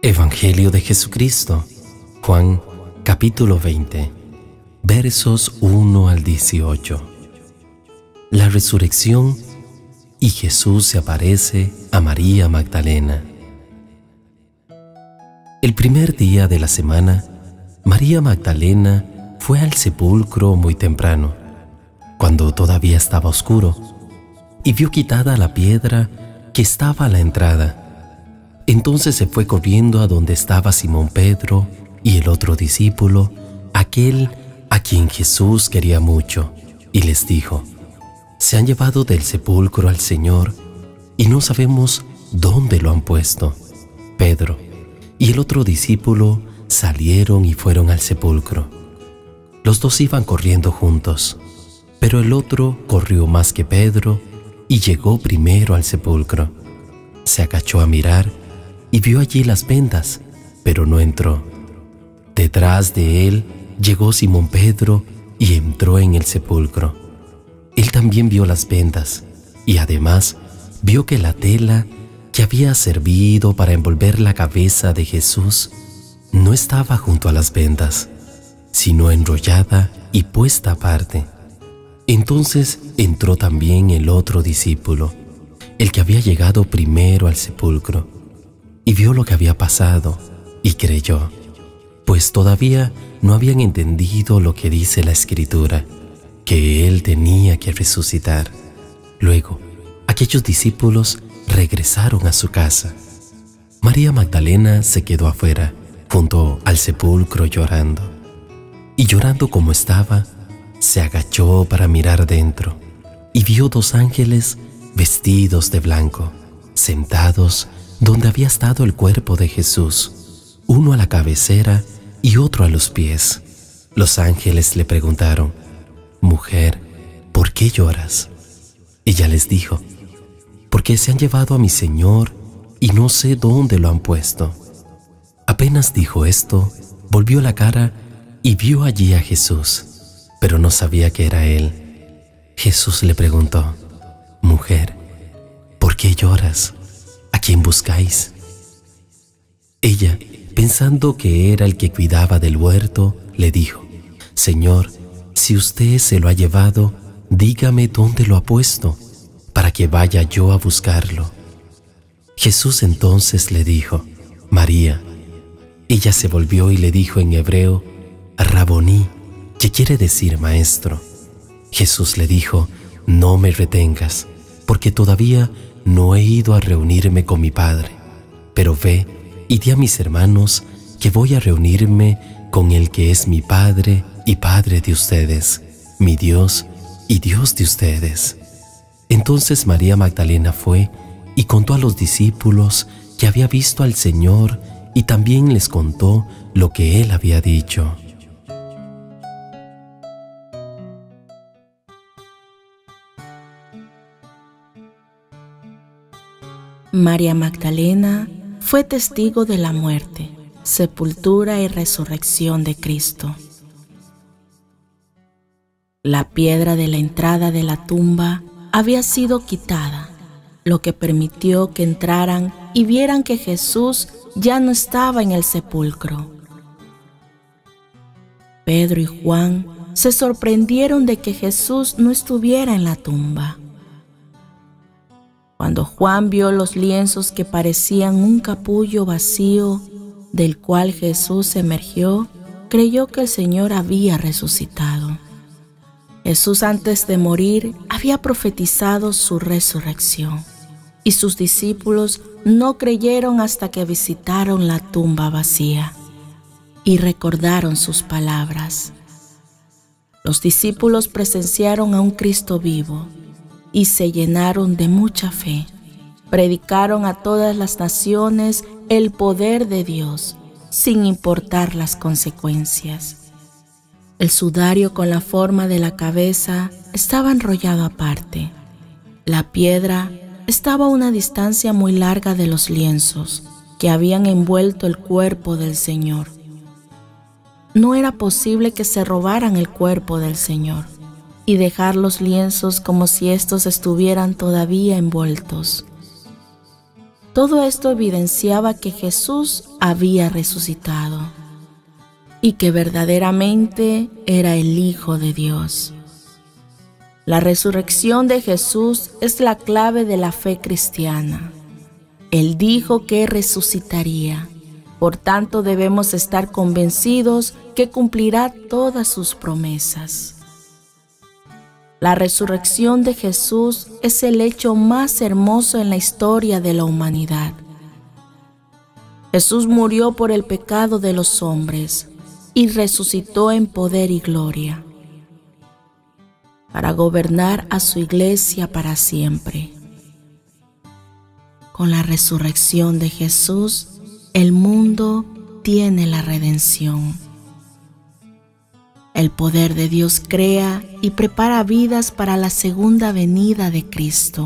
Evangelio de Jesucristo, Juan capítulo 20, versos 1 al 18. La resurrección y Jesús se aparece a María Magdalena. El primer día de la semana, María Magdalena fue al sepulcro muy temprano, cuando todavía estaba oscuro, y vio quitada la piedra que estaba a la entrada. Entonces se fue corriendo a donde estaba Simón Pedro y el otro discípulo, aquel a quien Jesús quería mucho, y les dijo: «Se han llevado del sepulcro al Señor y no sabemos dónde lo han puesto». Pedro y el otro discípulo salieron y fueron al sepulcro. Los dos iban corriendo juntos, pero el otro corrió más que Pedro y llegó primero al sepulcro. Se agachó a mirar y vio allí las vendas, pero no entró. Detrás de él llegó Simón Pedro y entró en el sepulcro. Él también vio las vendas y además vio que la tela que había servido para envolver la cabeza de Jesús no estaba junto a las vendas, sino enrollada y puesta aparte. Entonces entró también el otro discípulo, el que había llegado primero al sepulcro, y vio lo que había pasado y creyó, pues todavía no habían entendido lo que dice la Escritura, que él tenía que resucitar. Luego, aquellos discípulos regresaron a su casa. María Magdalena se quedó afuera, junto al sepulcro llorando. Y llorando como estaba, se agachó para mirar dentro y vio dos ángeles vestidos de blanco, sentados donde había estado el cuerpo de Jesús, uno a la cabecera y otro a los pies. Los ángeles le preguntaron: «Mujer, ¿por qué lloras?». Ella les dijo: «Porque se han llevado a mi Señor y no sé dónde lo han puesto». Apenas dijo esto, volvió la cara y vio allí a Jesús, pero no sabía que era él. Jesús le preguntó: «Mujer, ¿por qué lloras? ¿A quién buscáis?». Ella, pensando que era el que cuidaba del huerto, le dijo: «Señor, si usted se lo ha llevado, dígame dónde lo ha puesto, para que vaya yo a buscarlo». Jesús entonces le dijo: «María». Ella se volvió y le dijo en hebreo: «Raboní», que quiere decir maestro. Jesús le dijo: «No me retengas, porque todavía no he ido a reunirme con mi Padre, pero ve y di a mis hermanos que voy a reunirme con el que es mi Padre y Padre de ustedes, mi Dios y Dios de ustedes». Entonces María Magdalena fue y contó a los discípulos que había visto al Señor y también les contó lo que Él había dicho. María Magdalena fue testigo de la muerte, sepultura y resurrección de Cristo. La piedra de la entrada de la tumba había sido quitada, lo que permitió que entraran y vieran que Jesús ya no estaba en el sepulcro. Pedro y Juan se sorprendieron de que Jesús no estuviera en la tumba. Cuando Juan vio los lienzos que parecían un capullo vacío del cual Jesús emergió, creyó que el Señor había resucitado. Jesús, antes de morir, había profetizado su resurrección, y sus discípulos no creyeron hasta que visitaron la tumba vacía y recordaron sus palabras. Los discípulos presenciaron a un Cristo vivo y se llenaron de mucha fe. Predicaron a todas las naciones el poder de Dios, sin importar las consecuencias. El sudario con la forma de la cabeza estaba enrollado aparte. La piedra estaba a una distancia muy larga de los lienzos que habían envuelto el cuerpo del Señor. No era posible que se robaran el cuerpo del Señor y dejar los lienzos como si estos estuvieran todavía envueltos. Todo esto evidenciaba que Jesús había resucitado y que verdaderamente era el Hijo de Dios. La resurrección de Jesús es la clave de la fe cristiana. Él dijo que resucitaría, por tanto debemos estar convencidos que cumplirá todas sus promesas. La resurrección de Jesús es el hecho más hermoso en la historia de la humanidad. Jesús murió por el pecado de los hombres y resucitó en poder y gloria para gobernar a su iglesia para siempre. Con la resurrección de Jesús, el mundo tiene la redención. El poder de Dios crea y prepara vidas para la segunda venida de Cristo.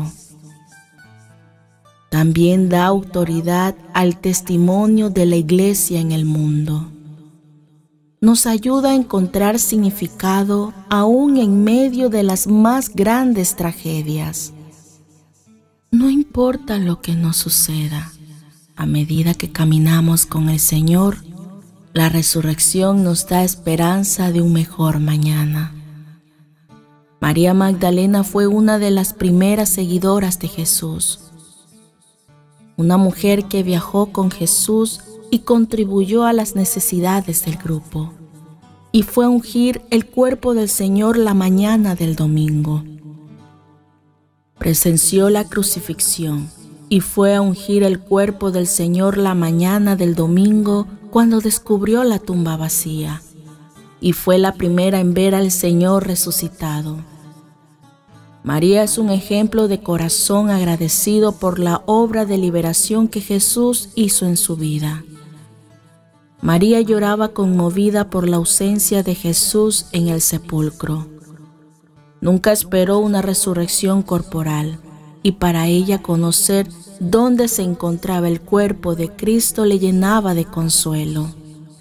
También da autoridad al testimonio de la iglesia en el mundo. Nos ayuda a encontrar significado aún en medio de las más grandes tragedias. No importa lo que nos suceda, a medida que caminamos con el Señor, la resurrección nos da esperanza de un mejor mañana. María Magdalena fue una de las primeras seguidoras de Jesús. Una mujer que viajó con Jesús y contribuyó a las necesidades del grupo. Y fue a ungir el cuerpo del Señor la mañana del domingo. Presenció la crucifixión y fue a ungir el cuerpo del Señor la mañana del domingo cuando descubrió la tumba vacía, y fue la primera en ver al Señor resucitado. María es un ejemplo de corazón agradecido por la obra de liberación que Jesús hizo en su vida. María lloraba conmovida por la ausencia de Jesús en el sepulcro. Nunca esperó una resurrección corporal, y para ella conocer dónde se encontraba el cuerpo de Cristo le llenaba de consuelo.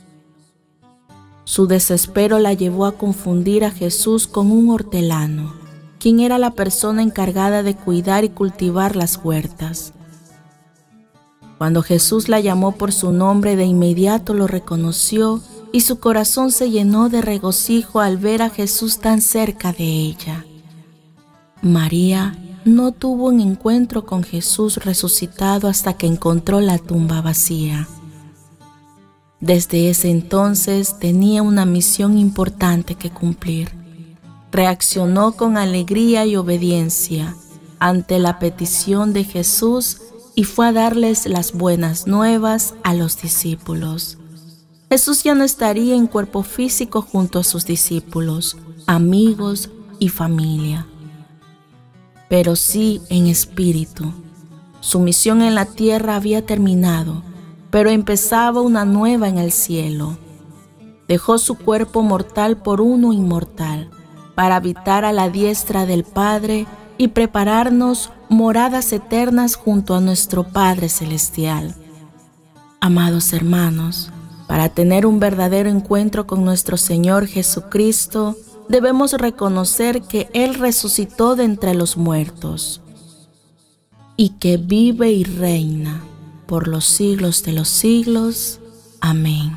Su desespero la llevó a confundir a Jesús con un hortelano, quien era la persona encargada de cuidar y cultivar las huertas. Cuando Jesús la llamó por su nombre, de inmediato lo reconoció y su corazón se llenó de regocijo al ver a Jesús tan cerca de ella. María no tuvo un encuentro con Jesús resucitado hasta que encontró la tumba vacía. Desde ese entonces tenía una misión importante que cumplir. Reaccionó con alegría y obediencia ante la petición de Jesús y fue a darles las buenas nuevas a los discípulos. Jesús ya no estaría en cuerpo físico junto a sus discípulos, amigos y familia, pero sí en espíritu. Su misión en la tierra había terminado, pero empezaba una nueva en el cielo. Dejó su cuerpo mortal por uno inmortal, para habitar a la diestra del Padre y prepararnos moradas eternas junto a nuestro Padre Celestial. Amados hermanos, para tener un verdadero encuentro con nuestro Señor Jesucristo, debemos reconocer que Él resucitó de entre los muertos y que vive y reina por los siglos de los siglos. Amén.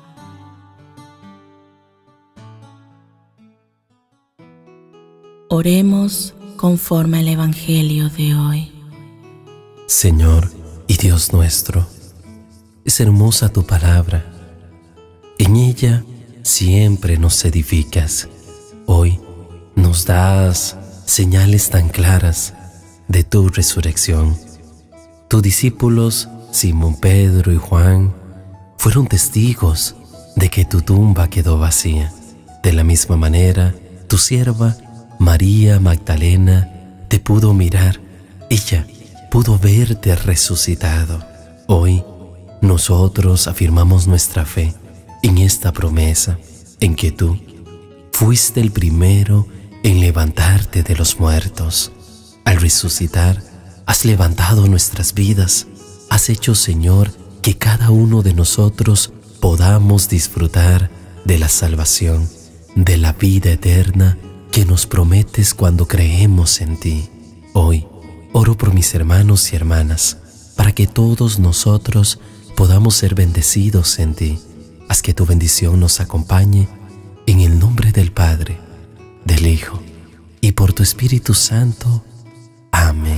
Oremos conforme al Evangelio de hoy. Señor y Dios nuestro, es hermosa tu palabra. En ella siempre nos edificas. Hoy nos das señales tan claras de tu resurrección. Tus discípulos, Simón, Pedro y Juan, fueron testigos de que tu tumba quedó vacía. De la misma manera, tu sierva María Magdalena te pudo mirar. Ella pudo verte resucitado. Hoy nosotros afirmamos nuestra fe en esta promesa, en que tú fuiste el primero en levantarte de los muertos. Al resucitar, has levantado nuestras vidas. Has hecho, Señor, que cada uno de nosotros podamos disfrutar de la salvación, de la vida eterna que nos prometes cuando creemos en ti. Hoy oro por mis hermanos y hermanas para que todos nosotros podamos ser bendecidos en ti. Haz que tu bendición nos acompañe, en el nombre del Padre, del Hijo y por tu Espíritu Santo. Amén.